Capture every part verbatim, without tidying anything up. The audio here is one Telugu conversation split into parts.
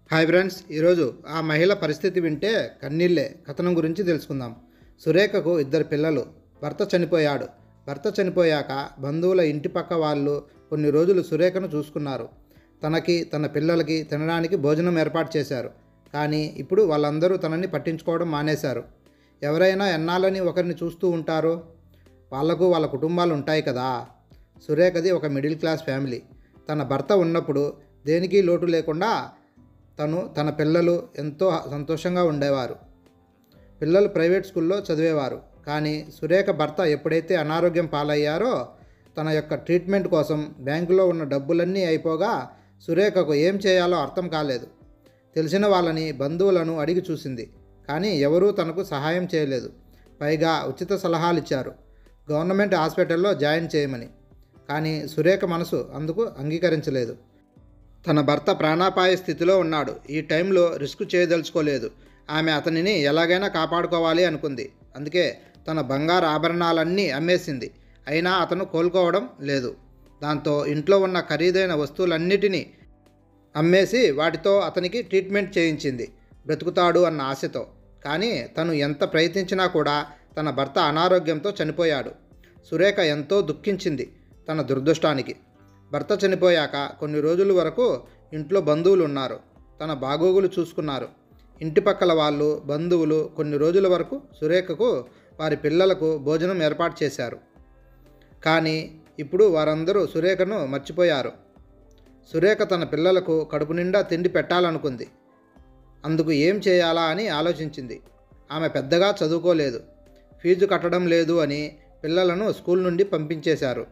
హాయ్ ఫ్రెండ్స్, ఈరోజు ఆ మహిళ పరిస్థితి వింటే కన్నీళ్ళే. కథనం గురించి తెలుసుకుందాం. సురేఖకు ఇద్దరు పిల్లలు. భర్త చనిపోయాడు. భర్త చనిపోయాక బంధువుల ఇంటి పక్క వాళ్ళు కొన్ని రోజులు సురేఖను చూసుకున్నారు. తనకి తన పిల్లలకి తినడానికి భోజనం ఏర్పాటు చేశారు. కానీ ఇప్పుడు వాళ్ళందరూ తనని పట్టించుకోవడం మానేశారు. ఎవరైనా ఎన్నాళ్ళని ఒకరిని చూస్తూ ఉంటారు? వాళ్లకు వాళ్ళ కుటుంబాలు ఉంటాయి కదా. సురేఖది ఒక మిడిల్ క్లాస్ ఫ్యామిలీ. తన భర్త ఉన్నప్పుడు దేనికి లోటు లేకుండా తను తన పిల్లలు ఎంతో సంతోషంగా ఉండేవారు. పిల్లలు ప్రైవేట్ స్కూల్లో చదివేవారు. కానీ సురేఖ భర్త ఎప్పుడైతే అనారోగ్యం పాలయ్యారో తన యొక్క ట్రీట్మెంట్ కోసం బ్యాంకులో ఉన్న డబ్బులన్నీ అయిపోగా సురేఖకు ఏం చేయాలో అర్థం కాలేదు. తెలిసిన వాళ్ళని, బంధువులను అడిగి చూసింది. కానీ ఎవరూ తనకు సహాయం చేయలేదు. పైగా ఉచిత సలహాలు ఇచ్చారు, గవర్నమెంట్ హాస్పిటల్లో జాయిన్ చేయమని. కానీ సురేఖ మనసు అందుకు అంగీకరించలేదు. తన భర్త ప్రాణాపాయ స్థితిలో ఉన్నాడు. ఈ టైంలో రిస్క్ చేయదలుచుకోలేదు. ఆమె అతనిని ఎలాగైనా కాపాడుకోవాలి అనుకుంది. అందుకే తన బంగారు ఆభరణాలన్నీ అమ్మేసింది. అయినా అతను కోలుకోవడం లేదు. దాంతో ఇంట్లో ఉన్న ఖరీదైన వస్తువులన్నిటినీ అమ్మేసి వాటితో అతనికి ట్రీట్మెంట్ చేయించింది, బ్రతుకుతాడు అన్న ఆశతో. కానీ తను ఎంత ప్రయత్నించినా కూడా తన భర్త అనారోగ్యంతో చనిపోయాడు. సురేఖ ఎంతో దుఃఖించింది తన దురదృష్టానికి. భర్త చనిపోయాక కొన్ని రోజుల వరకు ఇంట్లో బంధువులు ఉన్నారు. తన బాగోగులు చూసుకున్నారు. ఇంటి పక్కల వాళ్ళు, బంధువులు కొన్ని రోజుల వరకు సురేఖకు, వారి పిల్లలకు భోజనం ఏర్పాటు చేశారు. కానీ ఇప్పుడు వారందరూ సురేఖను మర్చిపోయారు. సురేఖ తన పిల్లలకు కడుపు నిండా తిండి పెట్టాలనుకుంది. అందుకు ఏం చేయాలా అని ఆలోచించింది. ఆమె పెద్దగా చదువుకోలేదు. ఫీజు కట్టడం లేదు అని పిల్లలను స్కూల్ నుండి పంపించేశారు.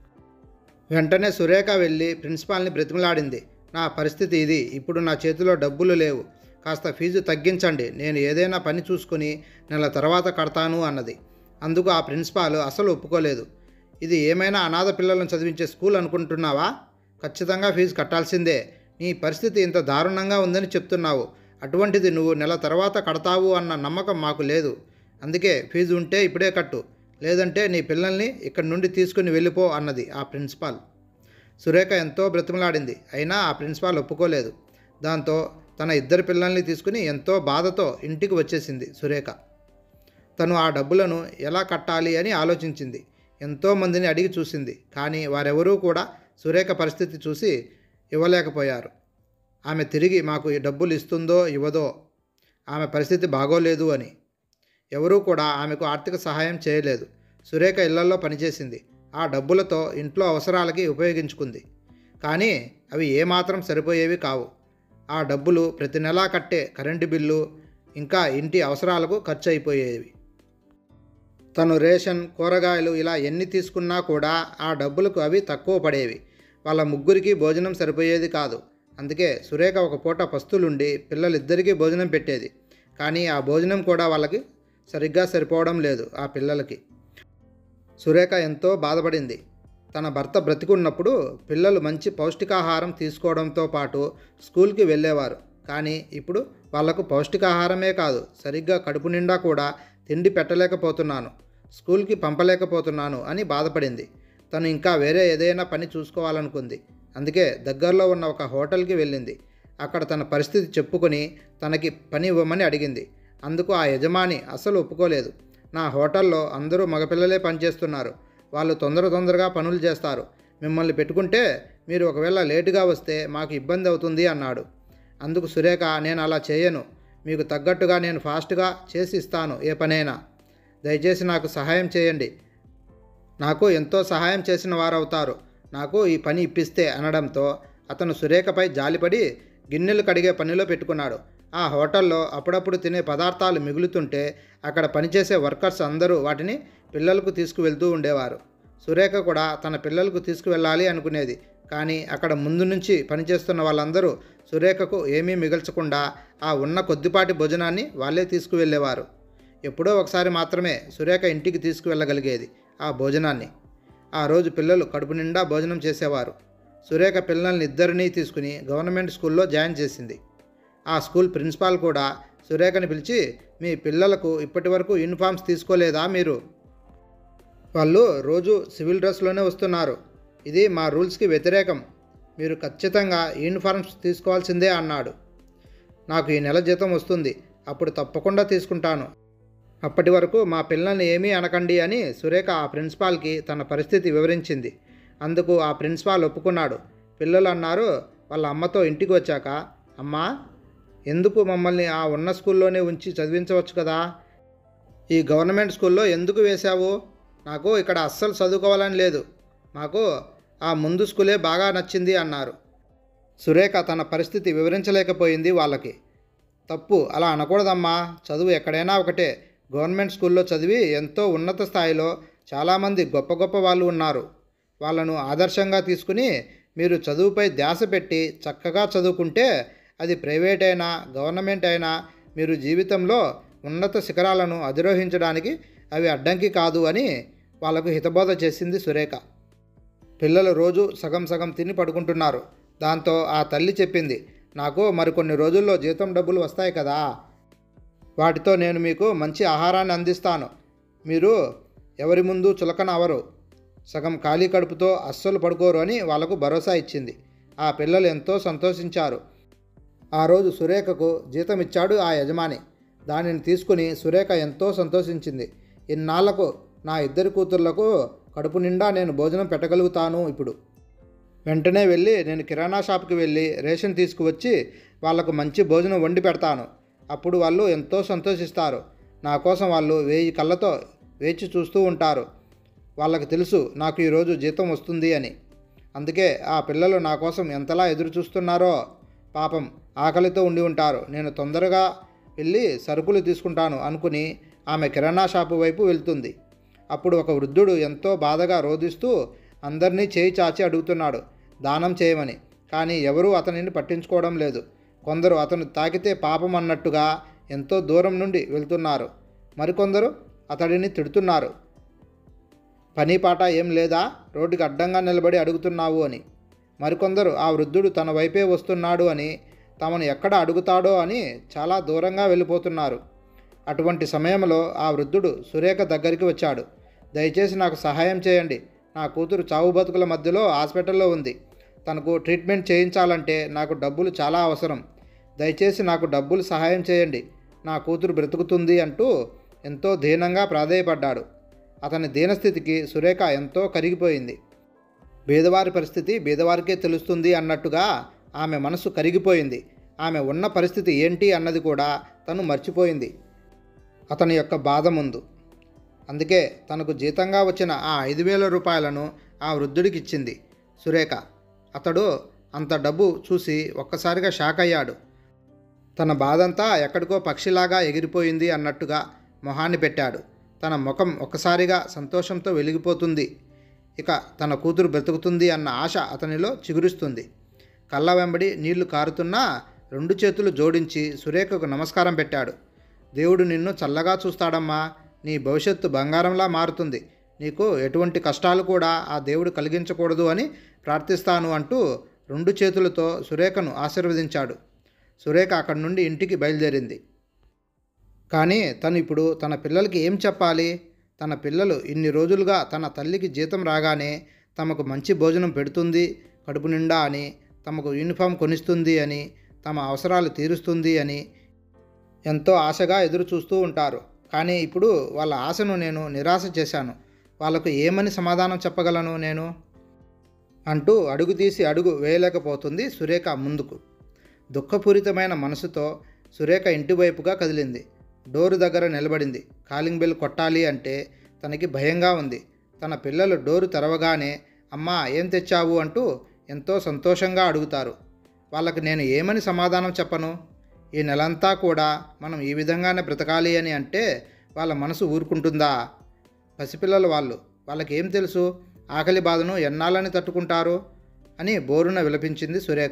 వెంటనే సురేఖ వెళ్ళి ప్రిన్సిపాల్ని బ్రతిమలాడింది. నా పరిస్థితి ఇది, ఇప్పుడు నా చేతిలో డబ్బులు లేవు, కాస్త ఫీజు తగ్గించండి, నేను ఏదైనా పని చూసుకుని నెల తర్వాత కడతాను అన్నది. అందుకు ఆ ప్రిన్సిపాల్ అసలు ఒప్పుకోలేదు. ఇది ఏమైనా అనాథ పిల్లలను చదివించే స్కూల్ అనుకుంటున్నావా? ఖచ్చితంగా ఫీజు కట్టాల్సిందే. నీ పరిస్థితి ఇంత దారుణంగా ఉందని చెప్తున్నావు. అటువంటిది నువ్వు నెల తర్వాత కడతావు అన్న నమ్మకం మాకు లేదు. అందుకే ఫీజు ఉంటే ఇప్పుడే కట్టు, లేదంటే నీ పిల్లల్ని ఇక్కడి నుండి తీసుకుని వెళ్ళిపో అన్నది ఆ ప్రిన్సిపాల్. సురేఖ ఎంతో బ్రతిమలాడింది. అయినా ఆ ప్రిన్సిపాల్ ఒప్పుకోలేదు. దాంతో తన ఇద్దరు పిల్లల్ని తీసుకుని ఎంతో బాధతో ఇంటికి వచ్చేసింది సురేఖ. తను ఆ డబ్బులను ఎలా కట్టాలి అని ఆలోచించింది. ఎంతోమందిని అడిగి చూసింది. కానీ వారెవరూ కూడా సురేఖ పరిస్థితి చూసి ఇవ్వలేకపోయారు. ఆమె తిరిగి మాకు ఈ డబ్బులు ఇస్తుందో ఇవ్వదో, ఆమె పరిస్థితి బాగోలేదు అని. ఎవరూ కూడా ఆమెకు ఆర్థిక సహాయం చేయలేదు. సురేఖ ఇళ్లలో పనిచేసింది. ఆ డబ్బులతో ఇంట్లో అవసరాలకి ఉపయోగించుకుంది. కానీ అవి ఏమాత్రం సరిపోయేవి కావు. ఆ డబ్బులు ప్రతి నెలా కట్టే కరెంటు బిల్లు, ఇంకా ఇంటి అవసరాలకు ఖర్చు అయిపోయేవి. తను రేషన్, కూరగాయలు ఇలా ఎన్ని తీసుకున్నా కూడా ఆ డబ్బులకు అవి తక్కువ పడేవి. వాళ్ళ ముగ్గురికి భోజనం సరిపోయేది కాదు. అందుకే సురేఖ ఒక పూట పస్తులుండి పిల్లలిద్దరికీ భోజనం పెట్టేది. కానీ ఆ భోజనం కూడా వాళ్ళకి సరిగ్గా సరిపోవడం లేదు ఆ పిల్లలకి. సురేఖ ఎంతో బాధపడింది. తన భర్త బ్రతికున్నప్పుడు పిల్లలు మంచి పౌష్టికాహారం తీసుకోవడంతో పాటు స్కూల్కి వెళ్ళేవారు. కానీ ఇప్పుడు వాళ్లకు పౌష్టికాహారమే కాదు, సరిగ్గా కడుపు నిండా కూడా తిండి పెట్టలేకపోతున్నాను, స్కూల్కి పంపలేకపోతున్నాను అని బాధపడింది. తను ఇంకా వేరే ఏదైనా పని చూసుకోవాలనుకుంది. అందుకే దగ్గరలో ఉన్న ఒక హోటల్కి వెళ్ళింది. అక్కడ తన పరిస్థితి చెప్పుకొని తనకి పని ఇవ్వమని అడిగింది. అందుకు ఆ యజమాని అస్సలు ఒప్పుకోలేదు. నా హోటల్లో అందరూ మగపిల్లలే పనిచేస్తున్నారు, వాళ్ళు తొందర తొందరగా పనులు చేస్తారు, మిమ్మల్ని పెట్టుకుంటే మీరు ఒకవేళ లేటుగా వస్తే మాకు ఇబ్బంది అవుతుంది అన్నాడు. అందుకు సురేఖ, నేను అలా చేయను, మీకు తగ్గట్టుగా నేను ఫాస్ట్గా చేసి ఇస్తాను ఏ పనైనా, దయచేసి నాకు సహాయం చేయండి, నాకు ఎంతో సహాయం చేసిన వారవుతారు, నాకు ఈ పని ఇప్పిస్తే అనడంతో అతను సురేఖపై జాలిపడి గిన్నెలు కడిగే పనిలో పెట్టుకున్నాడు. ఆ హోటల్లో అప్పుడప్పుడు తినే పదార్థాలు మిగులుతుంటే అక్కడ పనిచేసే వర్కర్స్ అందరూ వాటిని పిల్లలకు తీసుకువెళ్తూ ఉండేవారు. సురేఖ కూడా తన పిల్లలకు తీసుకువెళ్ళాలి అనుకునేది. కానీ అక్కడ ముందు నుంచి పనిచేస్తున్న వాళ్ళందరూ సురేఖకు ఏమీ మిగల్చకుండా ఆ ఉన్న కొద్దిపాటి భోజనాన్ని వాళ్ళే తీసుకువెళ్ళేవారు. ఎప్పుడో ఒకసారి మాత్రమే సురేఖ ఇంటికి తీసుకువెళ్ళగలిగేది ఆ భోజనాన్ని. ఆ రోజు పిల్లలు కడుపు నిండా భోజనం చేసేవారు. సురేఖ పిల్లల్ని ఇద్దరినీ తీసుకుని గవర్నమెంట్ స్కూల్లో జాయిన్ చేసింది. ఆ స్కూల్ ప్రిన్సిపాల్ కూడా సురేఖని పిలిచి, మీ పిల్లలకు ఇప్పటి వరకు యూనిఫామ్స్ తీసుకోలేదా మీరు? వాళ్ళు రోజు సివిల్ డ్రెస్లోనే వస్తున్నారు, ఇది మా రూల్స్కి వ్యతిరేకం, మీరు ఖచ్చితంగా యూనిఫార్మ్స్ తీసుకోవాల్సిందే అన్నాడు. నాకు ఈ నెల జీతం వస్తుంది, అప్పుడు తప్పకుండా తీసుకుంటాను. అప్పటి వరకు మా పిల్లల్ని ఏమీ అనకండి అని సురేఖ ఆ ప్రిన్సిపాల్కి తన పరిస్థితి వివరించింది. అందుకు ఆ ప్రిన్సిపాల్ ఒప్పుకున్నాడు. పిల్లలు అన్నారు వాళ్ళ అమ్మతో ఇంటికి వచ్చాక, అమ్మా, ఎందుకు మమ్మల్ని ఆ ఉన్న స్కూల్లోనే ఉంచి చదివించవచ్చు కదా, ఈ గవర్నమెంట్ స్కూల్లో ఎందుకు వేశావు? నాకు ఇక్కడ అస్సలు చదువుకోవాలని లేదు, మాకు ఆ ముందు స్కూలే బాగా నచ్చింది అన్నారు. సురేఖ తన పరిస్థితి వివరించలేకపోయింది వాళ్ళకి. తప్పు, అలా అనకూడదమ్మా, చదువు ఎక్కడైనా ఒకటే. గవర్నమెంట్ స్కూల్లో చదివి ఎంతో ఉన్నత స్థాయిలో చాలామంది గొప్ప గొప్ప వాళ్ళు ఉన్నారు. వాళ్ళను ఆదర్శంగా తీసుకుని మీరు చదువుపై ధ్యాస పెట్టి చక్కగా చదువుకుంటే అది ప్రైవేట్ అయినా గవర్నమెంట్ అయినా మీరు జీవితంలో ఉన్నత శిఖరాలను అధిరోహించడానికి అవి అడ్డంకి కాదు అని వాళ్ళకు హితబోధ చేసింది సురేఖ. పిల్లలు రోజు సగం సగం తిని పడుకుంటున్నారు. దాంతో ఆ తల్లి చెప్పింది, నాకు మరికొన్ని రోజుల్లో జీతం డబ్బులు వస్తాయి కదా, వాటితో నేను మీకు మంచి ఆహారాన్ని అందిస్తాను. మీరు ఎవరి ముందు చులకన అవరు, సగం ఖాళీ కడుపుతో అస్సలు పడుకోరు అని వాళ్లకు భరోసా ఇచ్చింది. ఆ పిల్లలు ఎంతో సంతోషించారు. ఆ రోజు సురేఖకు జీతం ఇచ్చాడు ఆ యజమాని. దానిని తీసుకుని సురేఖ ఎంతో సంతోషించింది. ఇన్నాళ్లకు నా ఇద్దరి కూతుర్లకు కడుపు నిండా నేను భోజనం పెట్టగలుగుతాను ఇప్పుడు. వెంటనే వెళ్ళి నేను కిరాణా షాప్కి వెళ్ళి రేషన్ తీసుకువచ్చి వాళ్లకు మంచి భోజనం వండి పెడతాను. అప్పుడు వాళ్ళు ఎంతో సంతోషిస్తారు. నా కోసం వాళ్ళు వేయి కళ్ళతో వేచి చూస్తూ ఉంటారు. వాళ్ళకి తెలుసు నాకు ఈరోజు జీతం వస్తుంది అని. అందుకే ఆ పిల్లలు నా కోసం ఎంతలా ఎదురు చూస్తున్నారో. పాపం ఆకలితో ఉండి ఉంటారు. నేను తొందరగా వెళ్ళి సరుకులు తీసుకుంటాను అనుకుని ఆమె కిరాణా షాపు వైపు వెళ్తుంది. అప్పుడు ఒక వృద్ధుడు ఎంతో బాధగా రోధిస్తూ అందరినీ చేయి చాచి అడుగుతున్నాడు దానం చేయమని. కానీ ఎవరూ అతనిని పట్టించుకోవడం లేదు. కొందరు అతను తాకితే పాపం అన్నట్టుగా ఎంతో దూరం నుండి వెళ్తున్నారు. మరికొందరు అతడిని తిడుతున్నారు, పని పాట ఏం లేదా, రోడ్డుకి అడ్డంగా నిలబడి అడుగుతున్నావు అని. మరికొందరు ఆ వృద్ధుడు తన వైపే వస్తున్నాడు అని, తమను ఎక్కడ అడుగుతాడో అని చాలా దూరంగా వెళ్ళిపోతున్నారు. అటువంటి సమయంలో ఆ వృద్ధుడు సురేఖ దగ్గరికి వచ్చాడు. దయచేసి నాకు సహాయం చేయండి, నా కూతురు చావు బతుకుల మధ్యలో హాస్పిటల్లో ఉంది. తనకు ట్రీట్మెంట్ చేయించాలంటే నాకు డబ్బులు చాలా అవసరం. దయచేసి నాకు డబ్బులు సహాయం చేయండి, నా కూతురు బ్రతుకుతుంది అంటూ ఎంతో దీనంగా ప్రాధేయపడ్డాడు. అతని దీనస్థితికి సురేఖ ఎంతో కరిగిపోయింది. బీదవారి పరిస్థితి బీదవారికే తెలుస్తుంది అన్నట్టుగా ఆమె మనసు కరిగిపోయింది. ఆమె ఉన్న పరిస్థితి ఏంటి అన్నది కూడా తను మర్చిపోయింది అతని యొక్క బాధ ముందు. అందుకే తనకు జీతంగా వచ్చిన ఆ ఐదు వేల రూపాయలను ఆ వృద్ధుడికి ఇచ్చింది సురేఖ. అతడు అంత డబ్బు చూసి ఒక్కసారిగా షాక్ అయ్యాడు. తన బాధంతా ఎక్కడికో పక్షిలాగా ఎగిరిపోయింది అన్నట్టుగా మొహాన్ని పెట్టాడు. తన ముఖం ఒక్కసారిగా సంతోషంతో వెలిగిపోతుంది. ఇక తన కూతురు బ్రతుకుతుంది అన్న ఆశ అతనిలో చిగురిస్తుంది. కళ్ళ వెంబడి నీళ్లు కారుతున్నా రెండు చేతులు జోడించి సురేఖకు నమస్కారం పెట్టాడు. దేవుడు నిన్ను చల్లగా చూస్తాడమ్మా, నీ భవిష్యత్తు బంగారంలా మారుతుంది, నీకు ఎటువంటి కష్టాలు కూడా ఆ దేవుడు కలిగించకూడదు అని ప్రార్థిస్తాను అంటూ రెండు చేతులతో సురేఖను ఆశీర్వదించాడు. సురేఖ అక్కడి నుండి ఇంటికి బయలుదేరింది. కానీ తను ఇప్పుడు తన పిల్లలకి ఏం చెప్పాలి? తన పిల్లలు ఇన్ని రోజులుగా తన తల్లికి జీతం రాగానే తమకు మంచి భోజనం పెడుతుంది కడుపు నిండా అని, తమకు యూనిఫామ్ కొనిస్తుంది అని, తమ అవసరాలు తీరుస్తుంది అని ఎంతో ఆశగా ఎదురు చూస్తూ ఉంటారు. కానీ ఇప్పుడు వాళ్ళ ఆశను నేను నిరాశ చేశాను. వాళ్ళకు ఏమని సమాధానం చెప్పగలను నేను అంటూ అడుగు తీసి అడుగు వేయలేకపోతుంది సురేఖ ముందుకు. దుఃఖపూరితమైన మనసుతో సురేఖ ఇంటివైపుగా కదిలింది. డోరు దగ్గర నిలబడింది. కాలింగ్ బెల్ కొట్టాలి అంటే తనకి భయంగా ఉంది. తన పిల్లలు డోరు తెరవగానే అమ్మా ఏం తెచ్చావు అంటూ ఎంతో సంతోషంగా అడుగుతారు. వాళ్ళకి నేను ఏమని సమాధానం చెప్పను? ఈ నెలంతా కూడా మనం ఈ విధంగానే బ్రతకాలి అని అంటే వాళ్ళ మనసు ఊరుకుంటుందా? పసిపిల్లలు వాళ్ళు, వాళ్ళకి ఏం తెలుసు ఆకలి బాధను ఎన్నాళ్ళని తట్టుకుంటారు అని బోరున విలపించింది సురేఖ.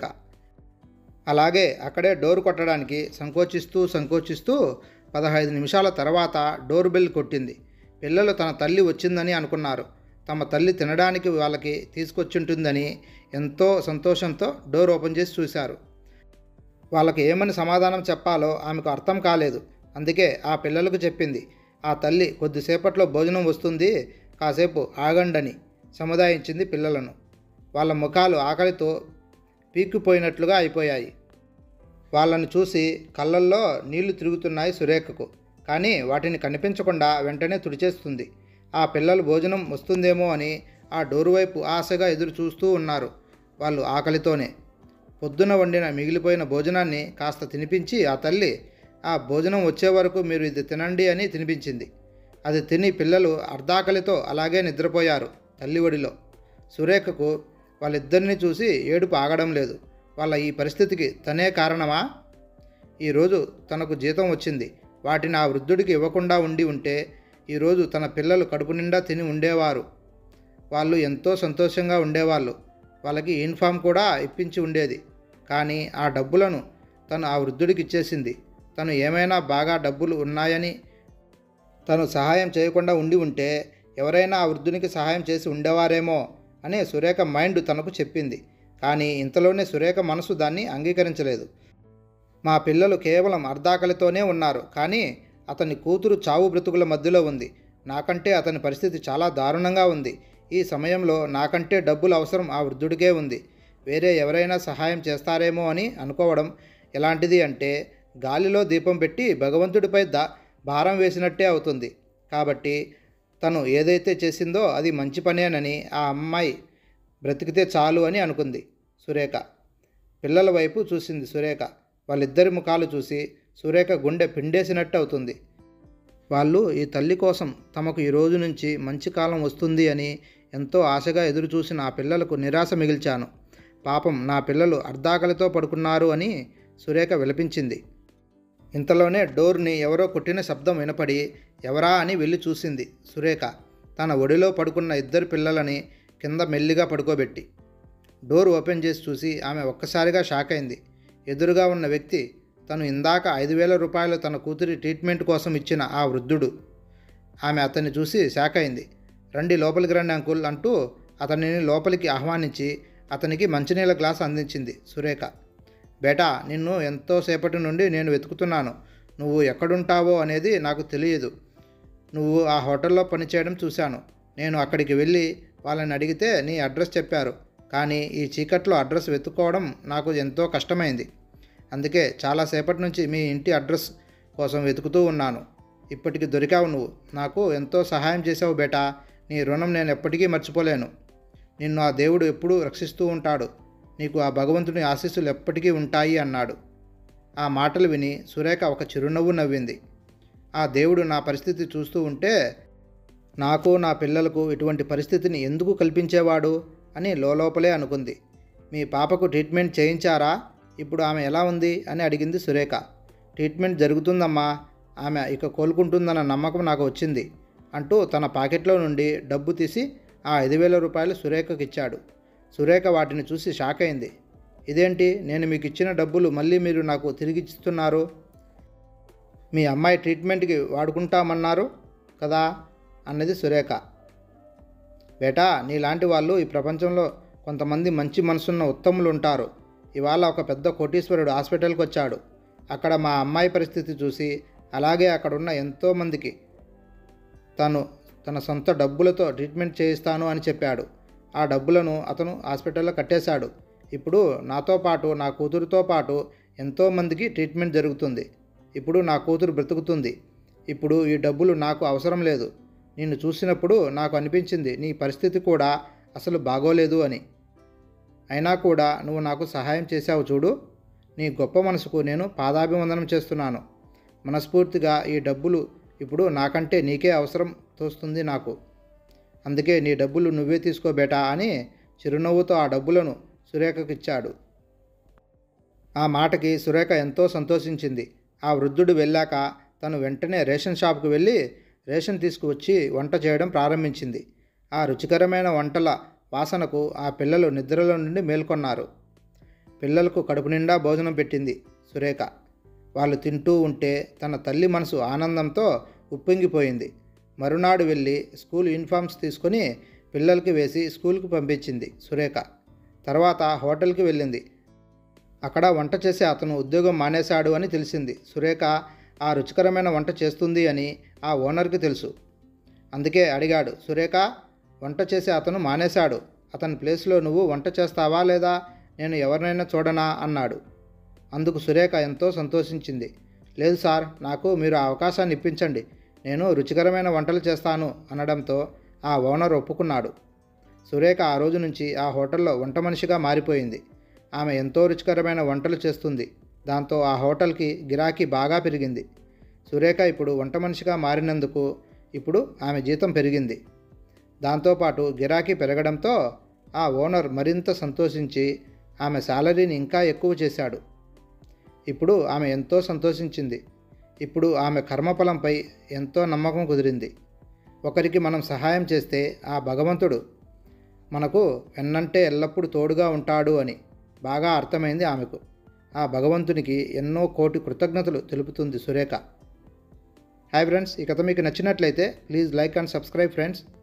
అలాగే అక్కడే డోరు కొట్టడానికి సంకోచిస్తూ సంకోచిస్తూ పదహైదు నిమిషాల తర్వాత డోర్ బెల్ కొట్టింది. పిల్లలు తన తల్లి వచ్చిందని అనుకున్నారు. తమ తల్లి తినడానికి వాళ్ళకి తీసుకొచ్చుంటుందని ఎంతో సంతోషంతో డోర్ ఓపెన్ చేసి చూశారు. వాళ్ళకి ఏమని సమాధానం చెప్పాలో ఆమెకు అర్థం కాలేదు. అందుకే ఆ పిల్లలకు చెప్పింది, ఆ తల్లి కొద్దిసేపట్లో భోజనం వస్తుంది, కాసేపు ఆగండని సముదాయించింది పిల్లలను. వాళ్ళ ముఖాలు ఆకలితో పీక్కుపోయినట్లుగా అయిపోయాయి. వాళ్ళను చూసి కళ్ళల్లో నీళ్లు తిరుగుతున్నాయి సురేఖకు. కానీ వాటిని కనిపించకుండా వెంటనే తుడిచేస్తుంది. ఆ పిల్లలు భోజనం వస్తుందేమో అని ఆ డోరు వైపు ఆశగా ఎదురు చూస్తూ ఉన్నారు. వాళ్ళు ఆకలితోనే. పొద్దున వండిన మిగిలిపోయిన భోజనాన్ని కాస్త తినిపించి ఆ తల్లి, ఆ భోజనం వచ్చే వరకు మీరు ఇది తినండి అని తినిపించింది. అది తిని పిల్లలు అర్ధాకలితో అలాగే నిద్రపోయారు తల్లి ఒడిలో. సురేఖకు వాళ్ళిద్దరినీ చూసి ఏడుపు ఆగడం లేదు. వాళ్ళ ఈ పరిస్థితికి తనే కారణమా? ఈరోజు తనకు జీతం వచ్చింది. వాటిని ఆ వృద్ధుడికి ఇవ్వకుండా ఉండి ఉంటే ఈరోజు తన పిల్లలు కడుపు నిండా తిని ఉండేవారు. వాళ్ళు ఎంతో సంతోషంగా ఉండేవాళ్ళు. వాళ్ళకి యూనిఫామ్ కూడా ఇప్పించి ఉండేది. కానీ ఆ డబ్బులను తను ఆ వృద్ధుడికి ఇచ్చేసింది. తను ఏమైనా బాగా డబ్బులు ఉన్నాయని తను సహాయం చేయకుండా ఉండి ఉంటే ఎవరైనా ఆ వృద్ధునికి సహాయం చేసి ఉండేవారేమో అనే సురేఖ మైండ్ తనకు చెప్పింది. కానీ ఇంతలోనే సురేఖ మనసు దాన్ని అంగీకరించలేదు. మా పిల్లలు కేవలం అర్ధాకలితోనే ఉన్నారు, కానీ అతని కూతురు చావు బ్రతుకుల మధ్యలో ఉంది. నాకంటే అతని పరిస్థితి చాలా దారుణంగా ఉంది. ఈ సమయంలో నాకంటే డబ్బులు అవసరం ఆ వృద్ధుడికే ఉంది. వేరే ఎవరైనా సహాయం చేస్తారేమో అని అనుకోవడం ఎలాంటిది అంటే గాలిలో దీపం పెట్టి భగవంతుడిపై దా భారం వేసినట్టే అవుతుంది. కాబట్టి తను ఏదైతే చేసిందో అది మంచి పనేనని ఆ అమ్మాయి బ్రతికితే చాలు అని అనుకుంది సురేఖ. పిల్లల వైపు చూసింది సురేఖ. వాళ్ళిద్దరి ముఖాలు చూసి సురేఖ గుండె పిండేసినట్టు అవుతుంది. వాళ్ళు ఈ తల్లి కోసం తమకు ఈ రోజు నుంచి మంచి కాలం వస్తుంది అని ఎంతో ఆశగా ఎదురు చూసిన ఆ పిల్లలకు నిరాశ మిగిల్చాను. పాపం నా పిల్లలు అర్ధాకలితో పడుకున్నారు అని సురేఖ విలపించింది. ఇంతలోనే డోర్ని ఎవరో కొట్టిన శబ్దం వినపడి ఎవరా అని వెళ్ళి చూసింది సురేఖ. తన ఒడిలో పడుకున్న ఇద్దరు పిల్లలని కింద మెల్లిగా పడుకోబెట్టి. డోర్ ఓపెన్ చేసి చూసి ఆమె ఒక్కసారిగా షాక్ అయింది. ఎదురుగా ఉన్న వ్యక్తి తను ఇందాక ఐదు వేల రూపాయలు తన కూతురి ట్రీట్మెంట్ కోసం ఇచ్చిన ఆ వృద్ధుడు. ఆమె అతన్ని చూసి షాక్ అయింది. రండి లోపలికి రండి అంకుల్ అంటూ అతనిని లోపలికి ఆహ్వానించి అతనికి మంచినీళ్ళ గ్లాస్ అందించింది సురేఖ. బేటా, నిన్ను ఎంతోసేపటి నుండి నేను వెతుకుతున్నాను. నువ్వు ఎక్కడుంటావో అనేది నాకు తెలియదు. నువ్వు ఆ హోటల్లో పనిచేయడం చూశాను. నేను అక్కడికి వెళ్ళి వాళ్ళని అడిగితే నీ అడ్రస్ చెప్పారు. కానీ ఈ చీకట్లో అడ్రస్ వెతుక్కోవడం నాకు ఎంతో కష్టమైంది. అందుకే చాలాసేపటి నుంచి మీ ఇంటి అడ్రస్ కోసం వెతుకుతూ ఉన్నాను. ఇప్పటికి దొరికావు నువ్వు. నాకు ఎంతో సహాయం చేసావు బేటా. నీ రుణం నేను ఎప్పటికీ మర్చిపోలేను. నిన్ను ఆ దేవుడు ఎప్పుడూ రక్షిస్తూ ఉంటాడు. నీకు ఆ భగవంతుని ఆశీస్సులు ఎప్పటికీ ఉంటాయి అన్నాడు. ఆ మాటలు విని సురేఖ ఒక చిరునవ్వు నవ్వింది. ఆ దేవుడు నా పరిస్థితి చూస్తూ ఉంటే నాకు నా పిల్లలకు ఇటువంటి పరిస్థితిని ఎందుకు కల్పించేవాడు అని లోలోపలే అనుకుంది. మీ పాపకు ట్రీట్మెంట్ చేయించారా? ఇప్పుడు ఆమె ఎలా ఉంది అని అడిగింది సురేఖ. ట్రీట్మెంట్ జరుగుతుందమ్మా. ఆమె ఇక కోలుకుంటుందన్న నమ్మకం నాకు వచ్చింది అంటూ తన పాకెట్లో నుండి డబ్బు తీసి ఆ ఐదు వేల రూపాయలు సురేఖకు ఇచ్చాడు. సురేఖ వాటిని చూసి షాక్ అయింది. ఇదేంటి, నేను మీకు ఇచ్చిన డబ్బులు మళ్ళీ మీరు నాకు తిరిగిస్తున్నారు? మీ అమ్మాయి ట్రీట్మెంట్కి వాడుకుంటామన్నారు కదా అన్నది సురేఖ. బేటా, నీలాంటి వాళ్ళు ఈ ప్రపంచంలో కొంతమంది మంచి మనసున్న ఉత్తములు ఉంటారు. ఇవాళ ఒక పెద్ద కోటీశ్వరుడు హాస్పిటల్కి వచ్చాడు. అక్కడ మా అమ్మాయి పరిస్థితి చూసి అలాగే అక్కడున్న ఎంతోమందికి తను తన సొంత డబ్బులతో ట్రీట్మెంట్ చేయిస్తాను అని చెప్పాడు. ఆ డబ్బులను అతను హాస్పిటల్లో కట్టేశాడు. ఇప్పుడు నాతో పాటు నా కూతురుతో పాటు ఎంతోమందికి ట్రీట్మెంట్ జరుగుతుంది. ఇప్పుడు నా కూతురు బ్రతుకుతుంది. ఇప్పుడు ఈ డబ్బులు నాకు అవసరం లేదు. నిన్ను చూసినప్పుడు నాకు అనిపించింది నీ పరిస్థితి కూడా అసలు బాగోలేదు అని. అయినా కూడా నువ్వు నాకు సహాయం చేశావు చూడు. నీ గొప్ప మనసుకు నేను పాదాభివందనం చేస్తున్నాను. మనస్ఫూర్తిగా ఈ డబ్బులు ఇప్పుడు నాకంటే నీకే అవసరం తోస్తుంది నాకు. అందుకే నీ డబ్బులు నువ్వే తీసుకోబేటా అని చిరునవ్వుతో ఆ డబ్బులను సురేఖకు ఇచ్చాడు. ఆ మాటకి సురేఖ ఎంతో సంతోషించింది. ఆ వృద్ధుడు వెళ్ళాక తను వెంటనే రేషన్ షాప్కు వెళ్ళి రేషన్ తీసుకువచ్చి వంట చేయడం ప్రారంభించింది. ఆ రుచికరమైన వంటల వాసనకు ఆ పిల్లలు నిద్రలో నుండి మేల్కొన్నారు. పిల్లలకు కడుపు నిండా భోజనం పెట్టింది సురేఖ. వాళ్ళు తింటూ ఉంటే తన తల్లి మనసు ఆనందంతో ఉప్పొంగిపోయింది. మరునాడు వెళ్ళి స్కూల్ యూనిఫామ్స్ తీసుకొని పిల్లలకి వేసి స్కూల్కి పంపించింది సురేఖ. తర్వాత హోటల్కి వెళ్ళింది. అక్కడ వంట చేసే అతను ఉద్యోగం మానేశాడు అని తెలిసింది. సురేఖ ఆ రుచికరమైన వంట చేస్తుంది అని ఆ ఓనర్కి తెలుసు. అందుకే అడిగాడు, సురేఖ, వంట చేసే అతను మానేశాడు. అతని ప్లేస్లో నువ్వు వంట చేస్తావా లేదా? నేను ఎవరినైనా చూడనా అన్నాడు. అందుకు సురేఖ ఎంతో సంతోషించింది. లేదు సార్, నాకు మీరు ఆ అవకాశాన్ని ఇప్పించండి, నేను రుచికరమైన వంటలు చేస్తాను అనడంతో ఆ ఓనర్ ఒప్పుకున్నాడు. సురేఖ ఆ రోజు నుంచి ఆ హోటల్లో వంట మనిషిగా మారిపోయింది. ఆమె ఎంతో రుచికరమైన వంటలు చేస్తుంది. దాంతో ఆ హోటల్కి గిరాకీ బాగా పెరిగింది. సురేఖ ఇప్పుడు వంట మనిషిగా మారినందుకు ఇప్పుడు ఆమె జీతం పెరిగింది. దాంతోపాటు గిరాకీ పెరగడంతో ఆ ఓనర్ మరింత సంతోషించి ఆమె శాలరీని ఇంకా ఎక్కువ చేశాడు. ఇప్పుడు ఆమె ఎంతో సంతోషించింది. ఇప్పుడు ఆమె కర్మఫలంపై ఎంతో నమ్మకం కుదిరింది. ఒకరికి మనం సహాయం చేస్తే ఆ భగవంతుడు మనకు వెన్నంటే ఎల్లప్పుడూ తోడుగా ఉంటాడు అని బాగా అర్థమైంది ఆమెకు. ఆ భగవంతునికి ఎన్నో కోటి కృతజ్ఞతలు తెలుపుతుంది సురేఖ. హాయ్ ఫ్రెండ్స్, ఈ కథ మీకు నచ్చినట్లయితే please like and subscribe friends.